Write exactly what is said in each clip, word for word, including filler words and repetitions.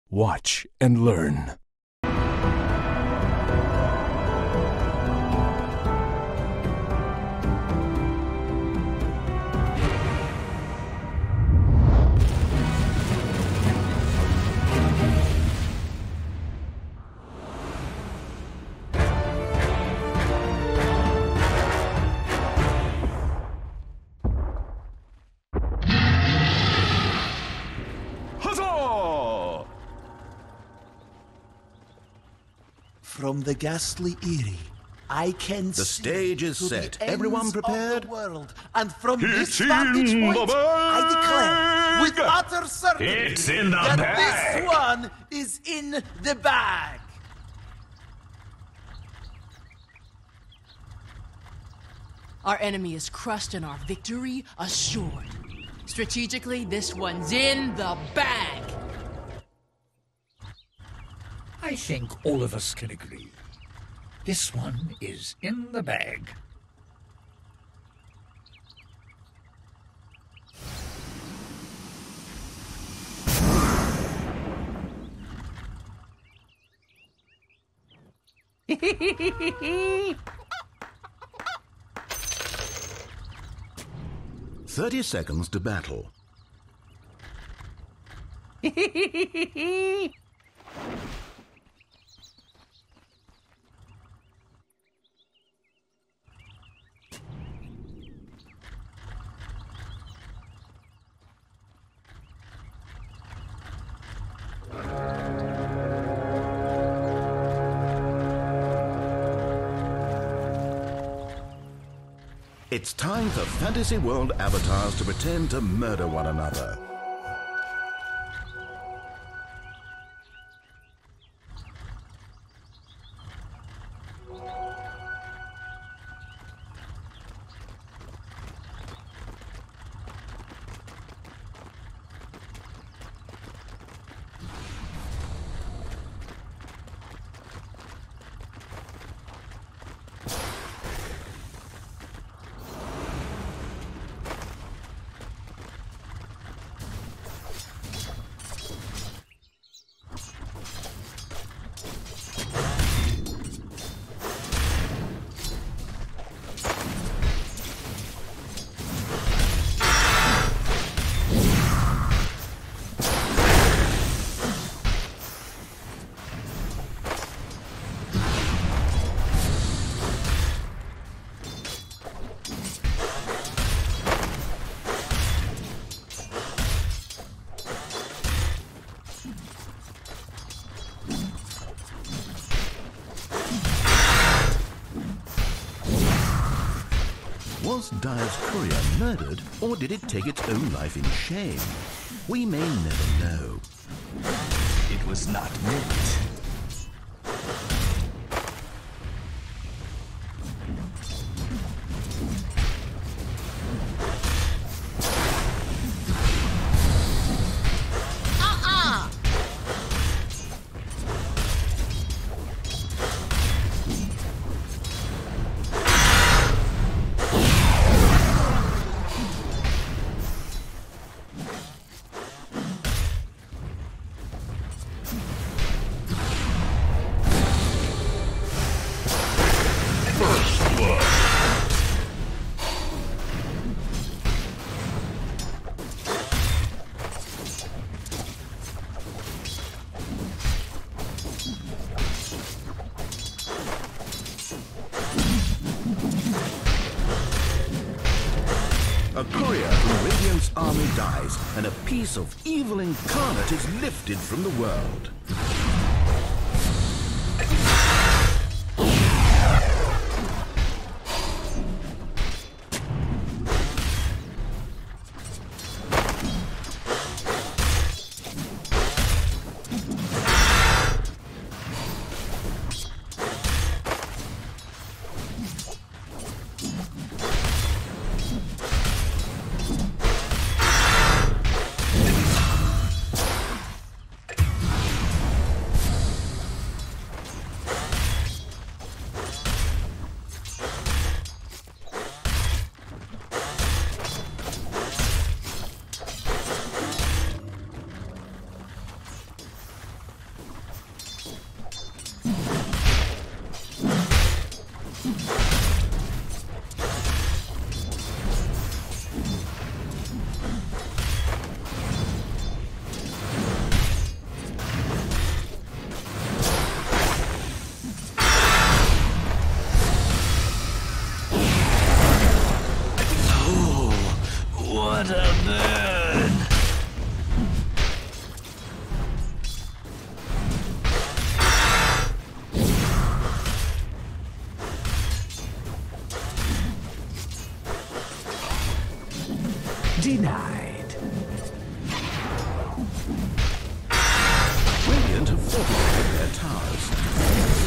Watch and learn. From the ghastly Eyrie, I can see the stage is to set. the Everyone ends prepared? Of the world. And from It's this vantage in point, the I declare with bag. utter certainty It's in the that bag. this one is in the bag. Our enemy is crushed and our victory assured. Strategically, this one's in the bag. I think all of us can agree. This one is in the bag. Thirty seconds to battle. It's time for fantasy world avatars to pretend to murder one another. Was Dyer's courier murdered, or did it take its own life in shame? We may never know. It was not meant. A courier from Radiant's army dies, and a piece of evil incarnate is lifted from the world. Denied. Radiant have fortified their towers.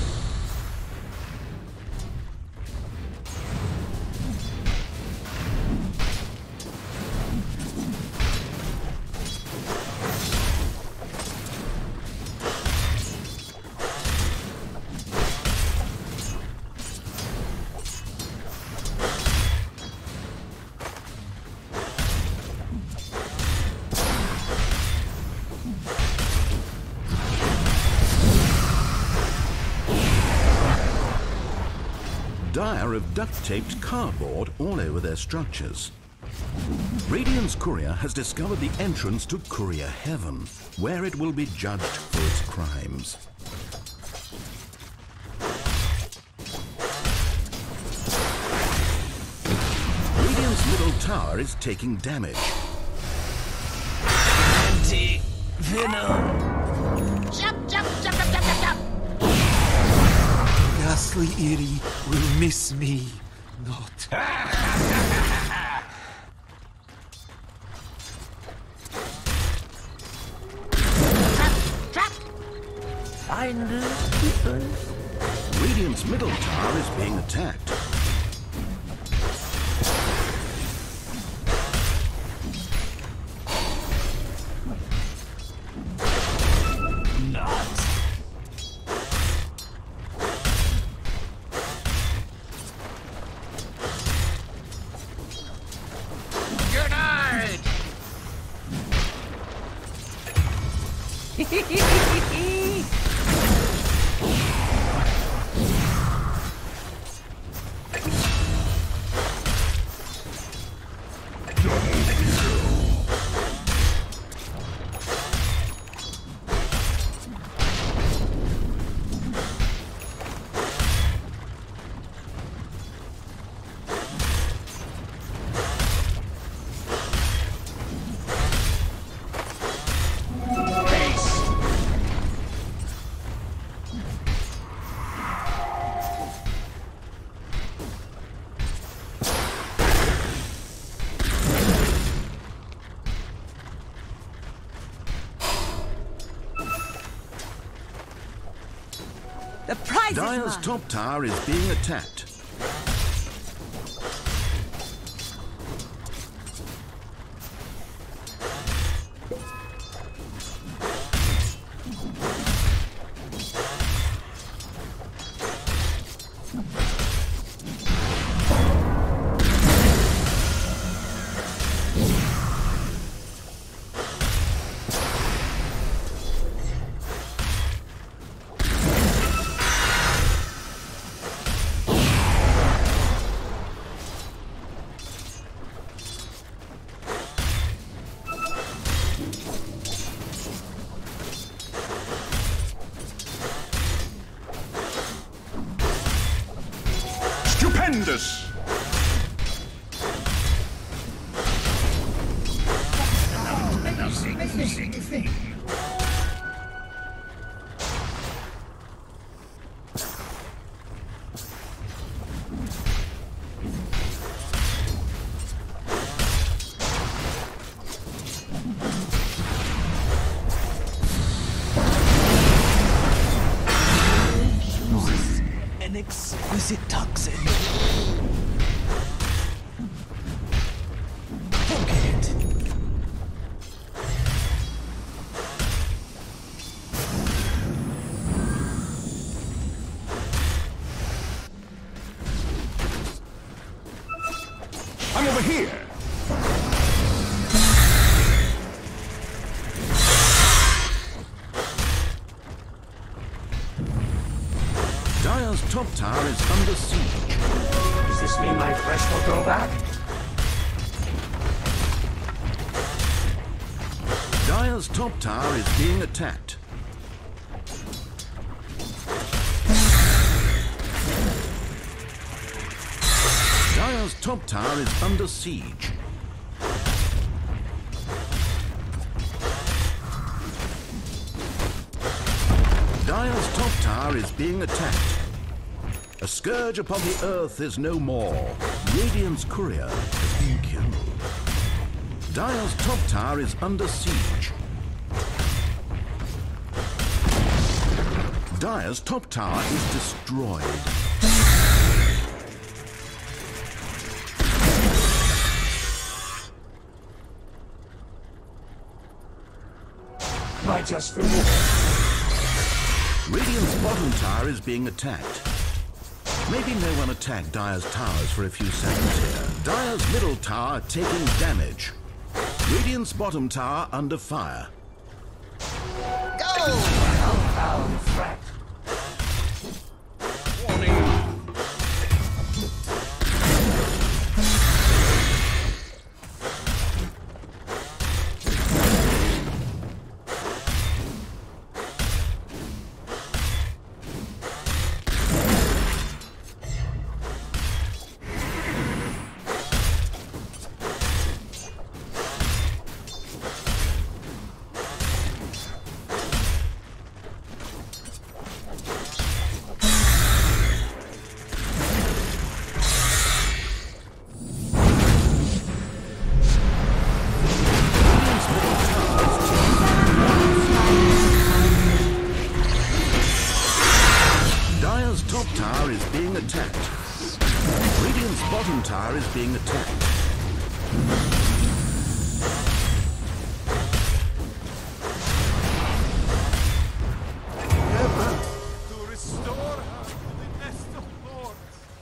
Dire have duct-taped cardboard all over their structures. Radiant's courier has discovered the entrance to Courier Heaven, where it will be judged for its crimes. Radiant's middle tower is taking damage. Anti-venom. Jump, jump, jump, jump, jump, jump, jump! Ghastly Eerie will miss me not. Find people. Radiant's middle tower is being attacked. The prize Dire's is mine. top tower is being attacked. Stupendous! Amazing thing. An exquisite toxin. Forget it. I'm over here! Dire's top tower is under siege. Does this mean my flesh will grow back? Dire's top tower is being attacked. Dire's top tower is under siege. Dire's top tower is being attacked. A scourge upon the earth is no more. Radiant's courier has been killed. Dire's top tower is under siege. Dire's top tower is destroyed. Might us for Radiant's bottom tower is being attacked. Maybe no one attacked Dire's towers for a few seconds here. Dire's middle tower taking damage. Radiant's bottom tower under fire. compound threat. Being attacked. Never to restore her to the nest of lords.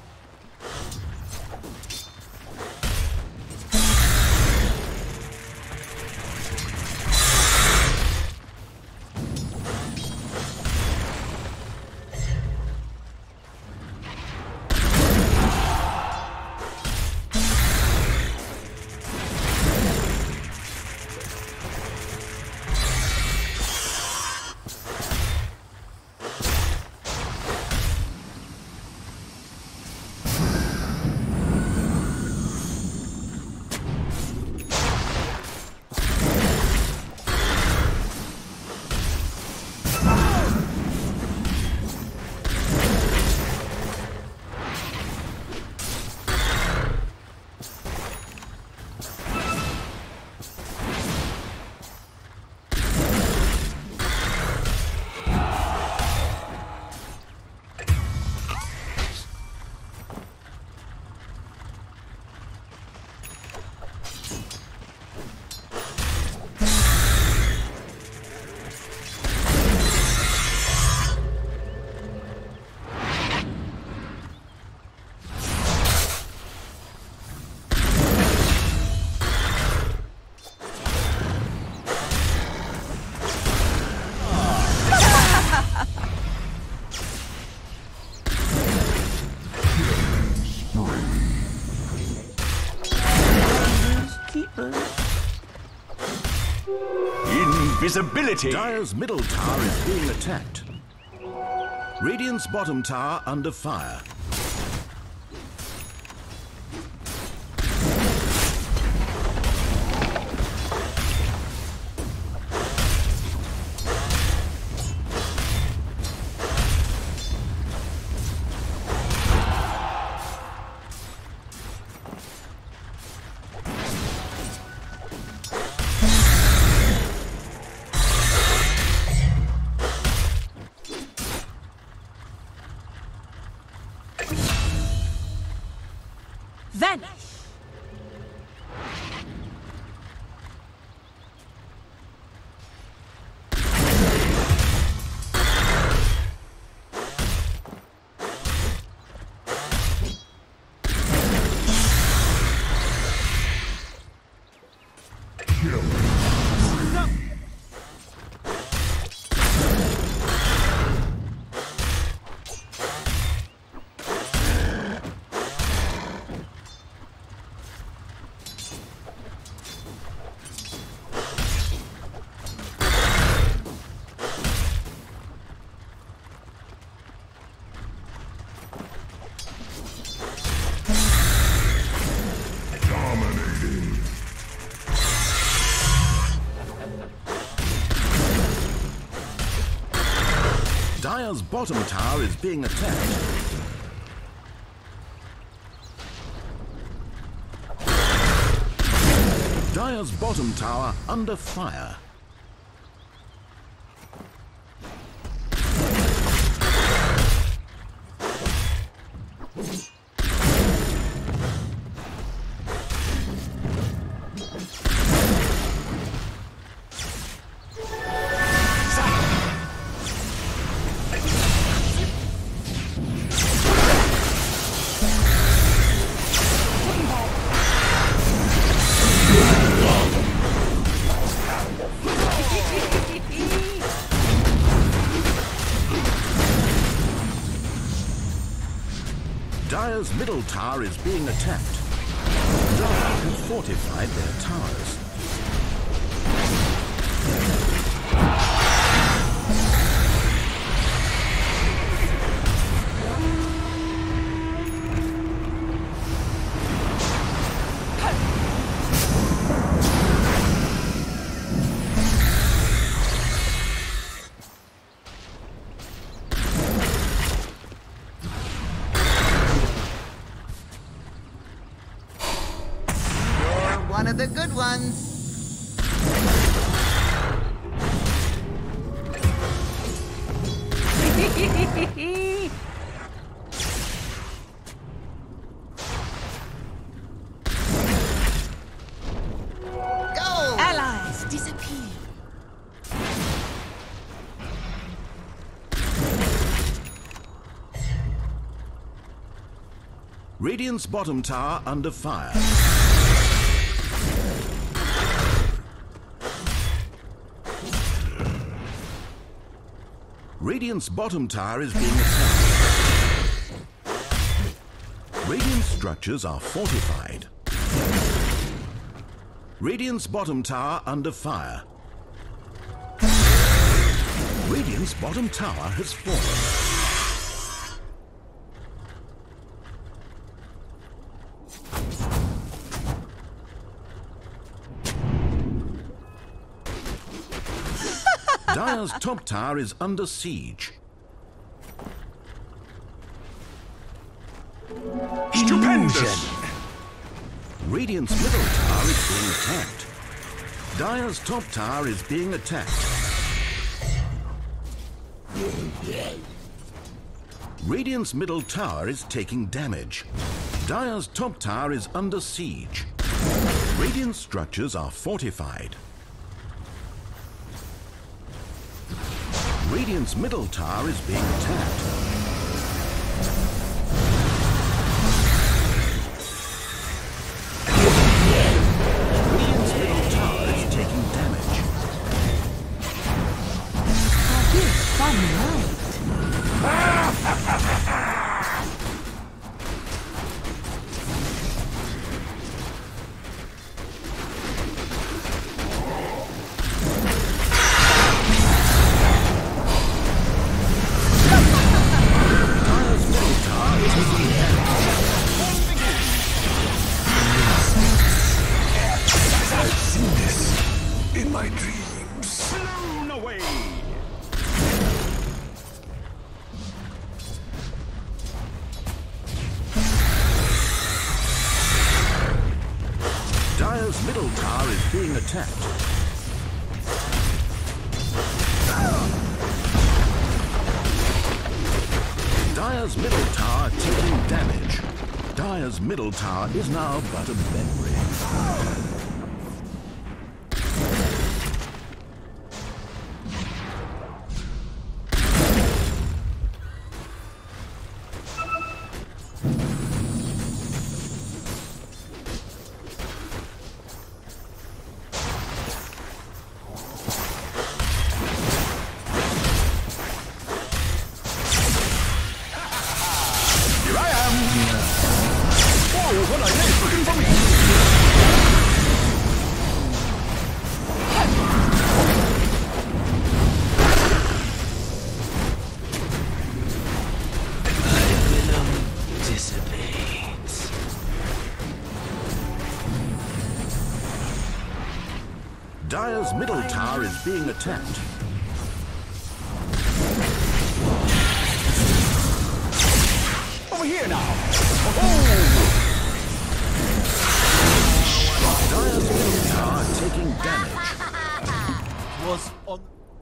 Invisibility! Dire's middle tower is being attacked. Radiant's bottom tower under fire. Vanish! Dire's bottom tower is being attacked. Dire's bottom tower under fire. Dire's middle tower is being attacked. Dire have fortified their towers. One of the good ones. Go! Allies disappear. Radiant's bottom tower under fire. Radiant's bottom tower is being attacked. Radiant structures are fortified. Radiant's bottom tower under fire. Radiant's bottom tower has fallen. Dire's top tower is under siege. Stupendous! Radiant's middle tower is being attacked. Dire's top tower is being attacked. Radiant's middle tower is taking damage. Dire's top tower is under siege. Radiant structures are fortified. Radiant's middle tower is being attacked. Radiant's middle tower is taking damage. Fun night. In my dreams. Blown away! Dire's middle tower is being attacked. Dire's middle tower taking damage. Dire's middle tower is now but a memory. Dire's middle tower is being attacked. Over here now! Dire's middle tower was on...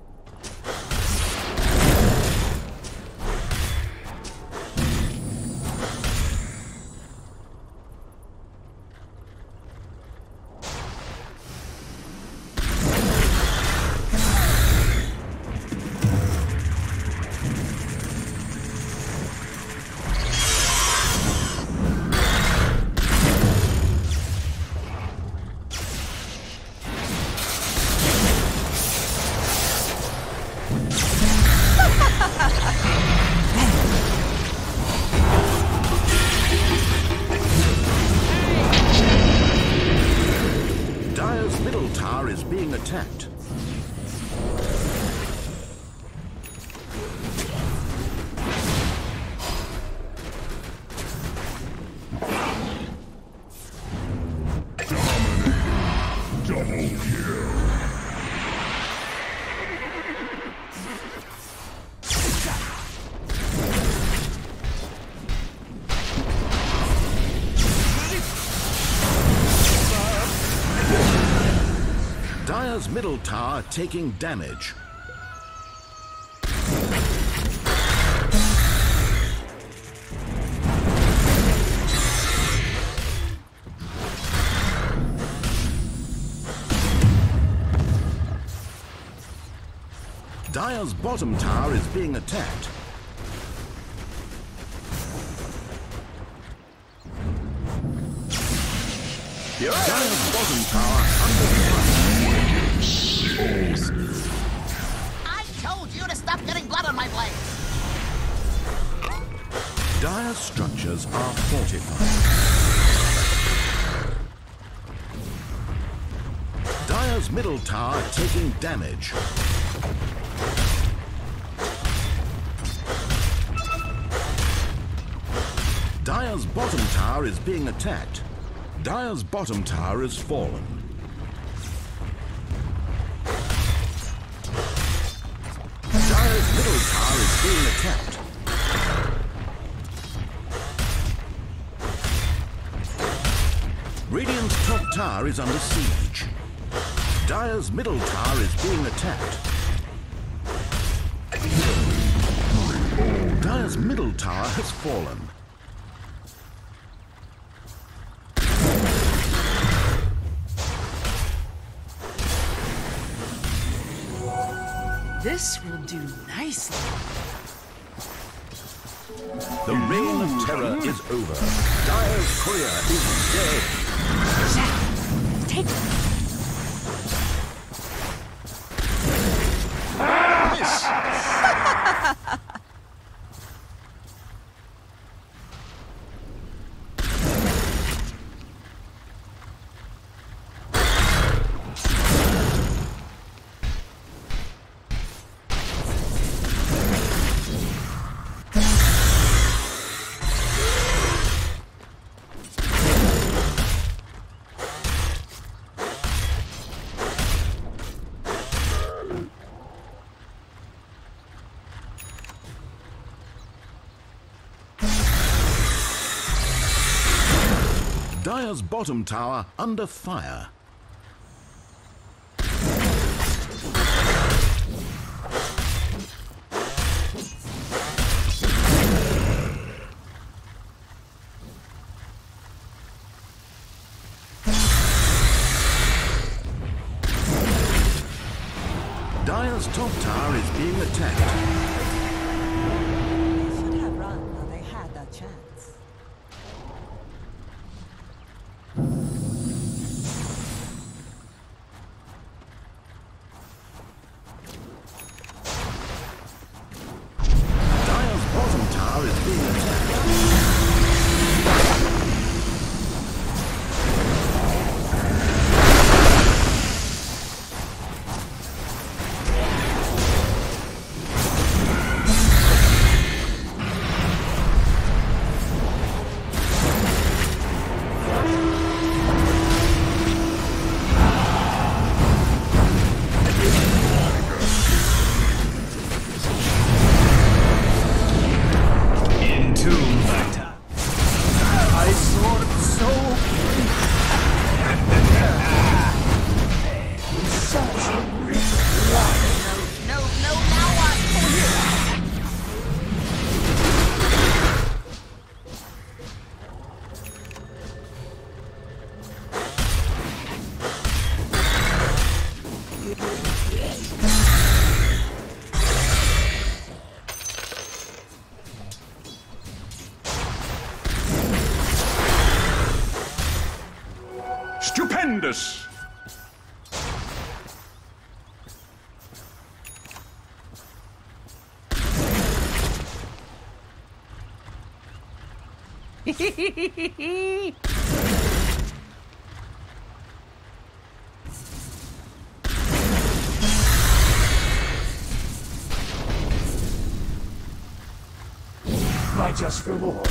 Dire's middle tower is being attacked. Double kill. Dire's middle tower taking damage. Dire's bottom tower is being attacked. Dire's bottom tower under fire. I told you to stop getting blood on my blade. Dire's structures are fortified. Dire's middle tower taking damage. Dire's bottom tower is being attacked. Dire's bottom tower has fallen. Dire's middle tower is being attacked. Radiant's top tower is under siege. Dire's middle tower is being attacked. Dire's middle tower has fallen. This will do nicely. The reign of terror is over. Dire's courier is dead. Jack, take it. Dire's bottom tower under fire. Dire's top tower is being attacked. They should have run while they had that chance. Dire's bottom tower is being attacked. this! My just reward.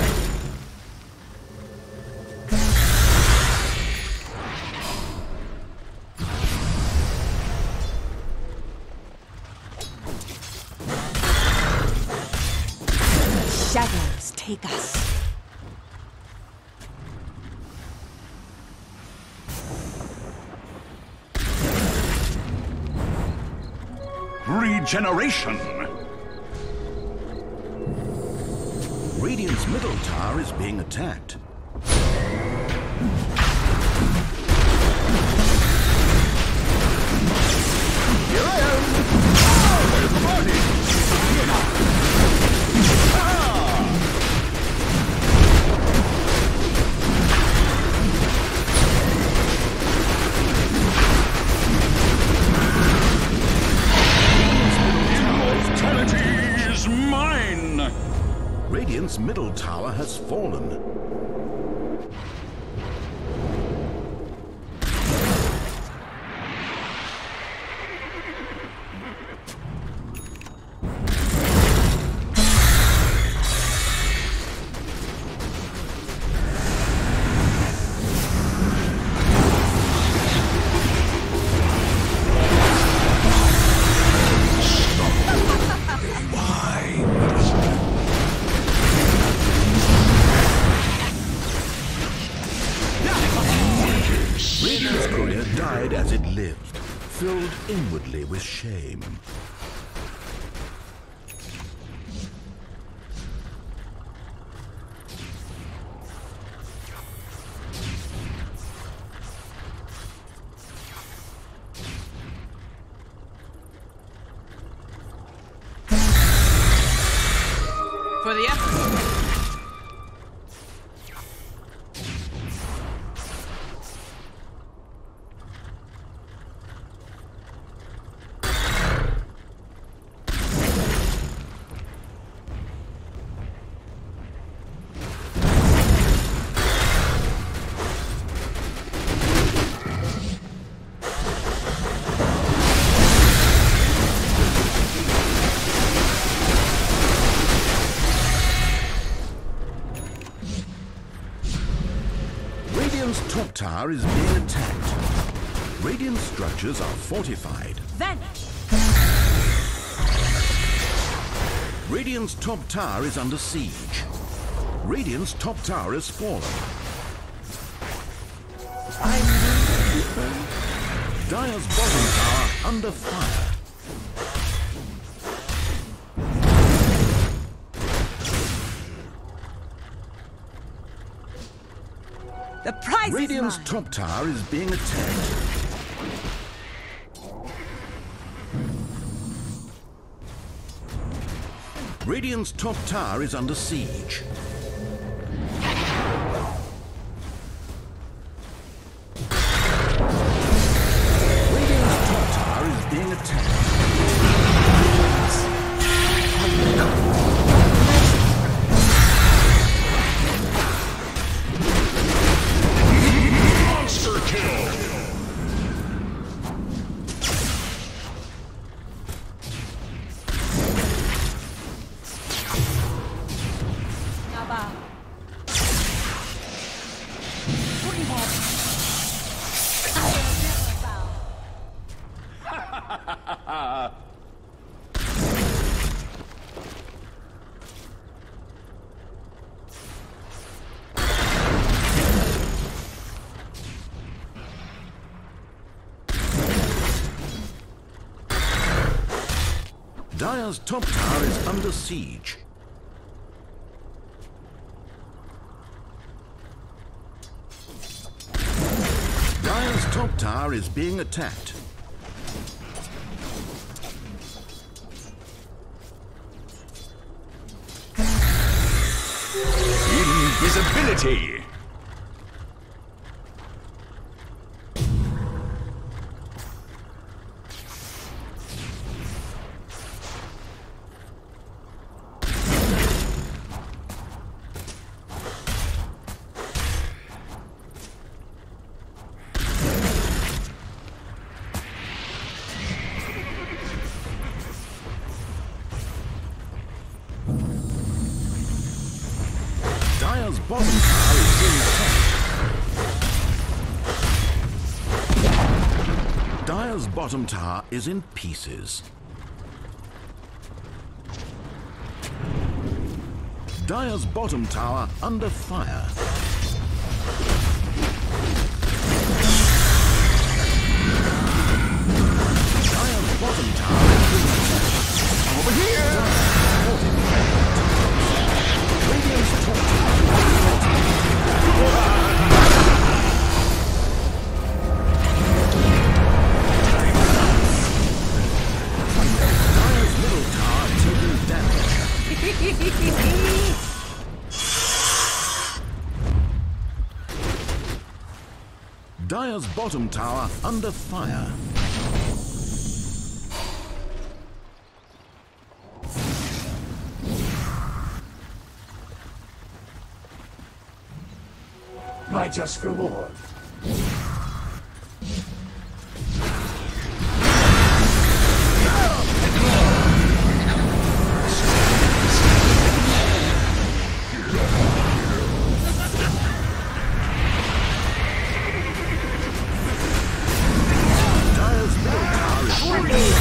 Shadows take us. Regeneration! Radiant's middle tower is being attacked. Here I am! Oh, there's the party! Here now! Immortality is mine! Radiant's middle tower has fallen. Radiant's courier died as it lived, filled inwardly with shame. For the effort. Radiant's top tower is being attacked. Radiant structures are fortified. Vanish! Radiant's top tower is under siege. Radiant's top tower has fallen. Dire's bottom tower under fire. The prize Radiant's is mine. top tower is being attacked. Radiant's top tower is under siege. Radiant's top tower is being attacked. Monster kill! Naba. Putting head. I will never bow. Dire's top tower is under siege. Dire's top tower is being attacked. Invisibility! bottom tower is being attacked. Dire's bottom tower is in pieces. Dire's bottom tower under fire. Dire's bottom tower is being attacked. Over here! Radiant's top tower Dire's middle tower taking damage. Dire's bottom tower under fire. My just reward. Dire's middle tower is falling.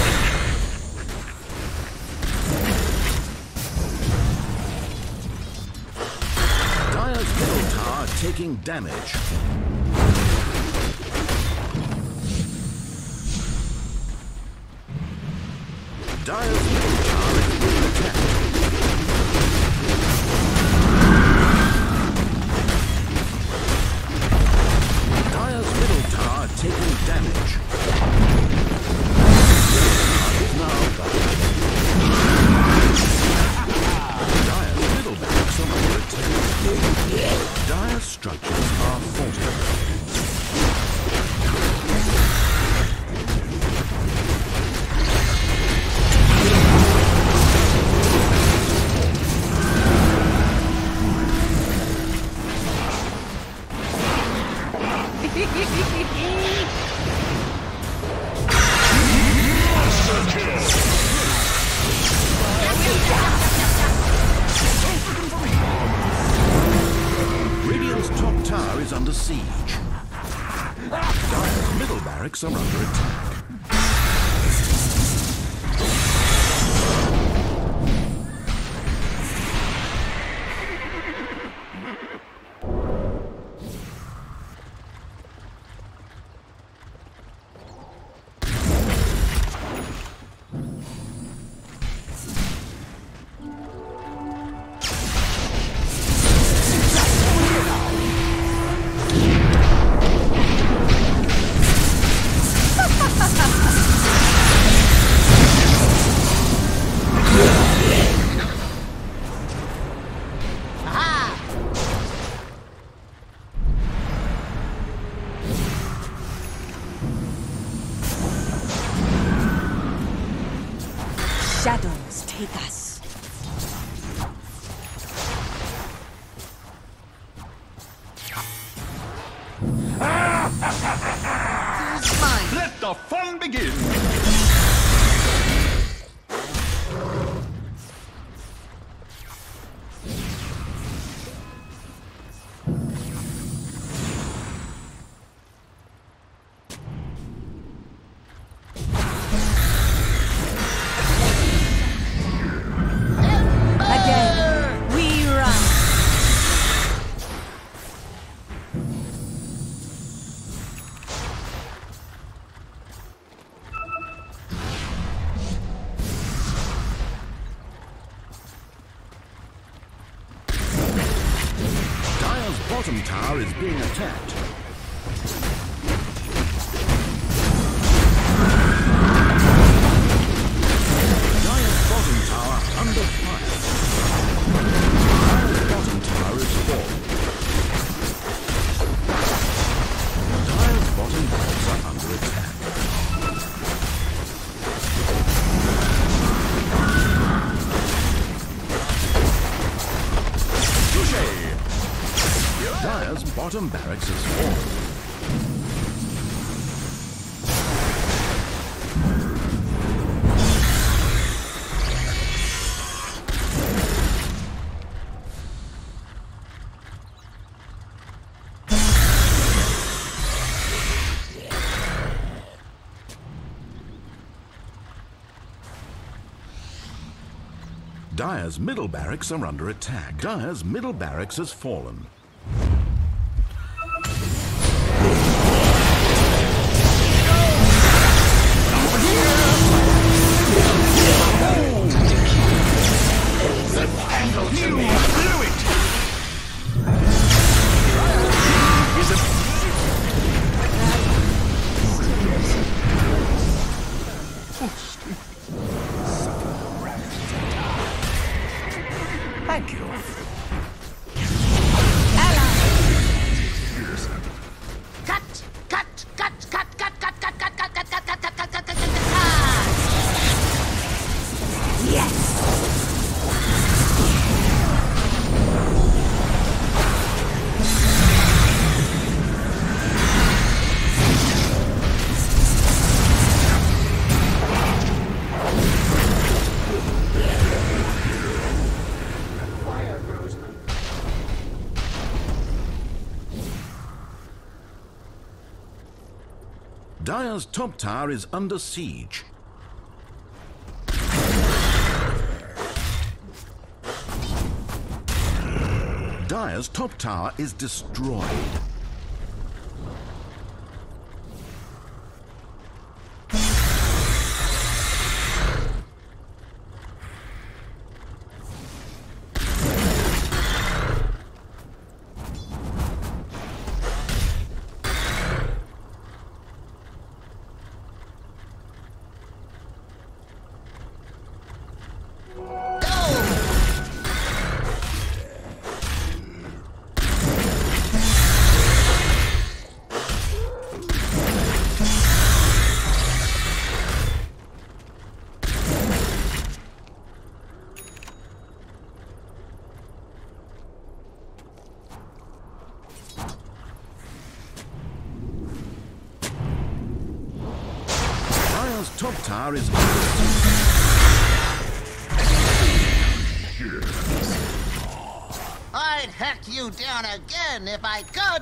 Dire's middle tower taking damage. Dire's middle tower is being attacked. Dire's middle tower taking damage. Is now back. Dire's middle barracks are under attack. Dire's structures are fortified. Radiant's top tower is under siege. Dire's middle barracks are under attack. Shadows take us. Let the fun begin! Again, we run. Dire's bottom tower is being attacked. Dire's bottom tower under fire. Dire's bottom tower is falling. Dire's bottom barracks are under attack. Dire's bottom barracks is fallen. Dire's middle barracks are under attack. Dire's middle barracks has fallen. Thank you. Cut! Cut! Cut! Cut! Cut! Cut! Cut! Cut! Cut! Cut! Cut! Cut! Cut! Cut! Cut! Cut! Cut! Yes! Dire's top tower is under siege. Dire's top tower is destroyed. Top tower is I'd hack you down again if I could!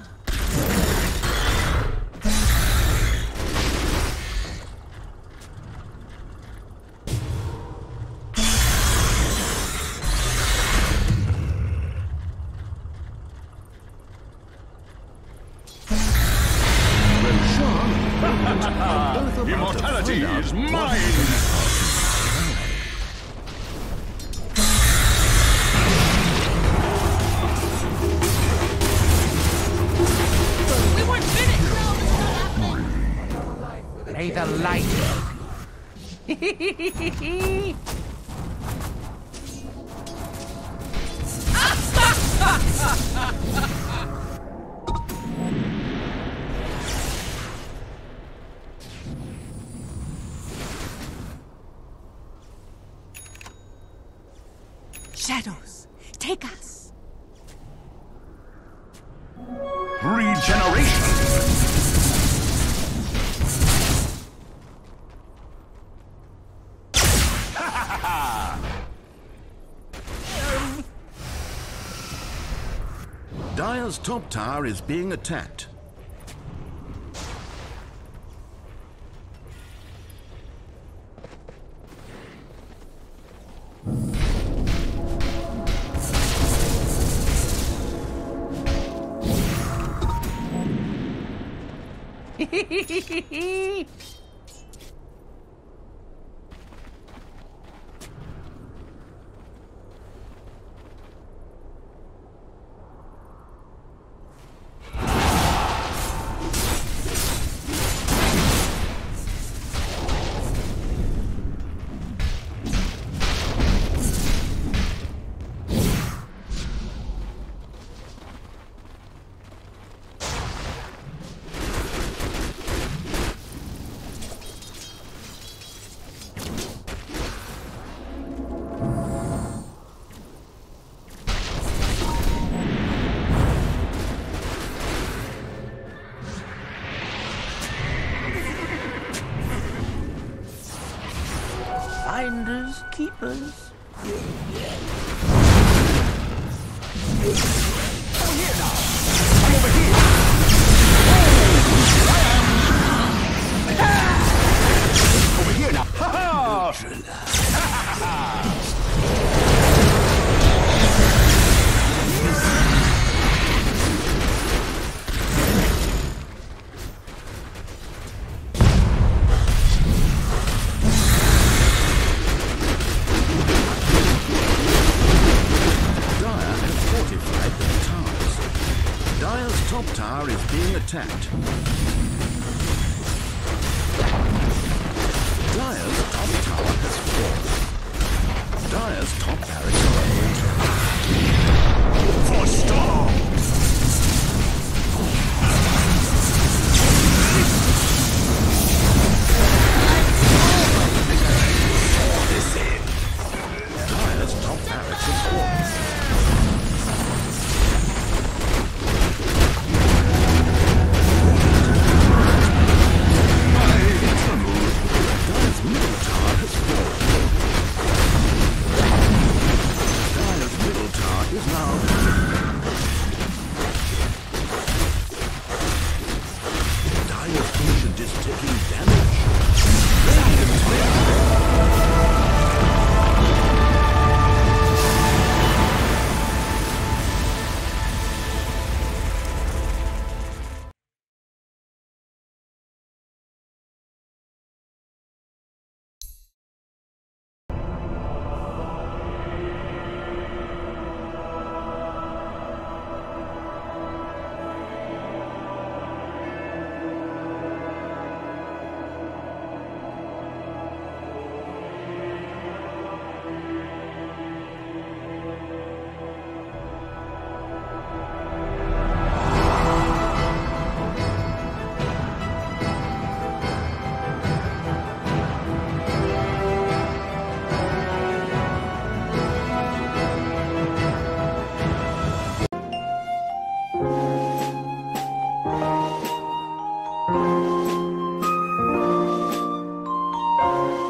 Immortality is mine! We weren't finished! May the light help you. Shadows, take us. Regeneration! Dire's top tower is being attacked. Finders, keepers. Over here now! Ha ha! attacked. Dire's top tower has fallen. Dire's top barracks are under attack. For storm! Dire's top barracks have fallen. Dire's middle tower has fallen. Dire's middle tower is now... Dire's ancient is taking damage. You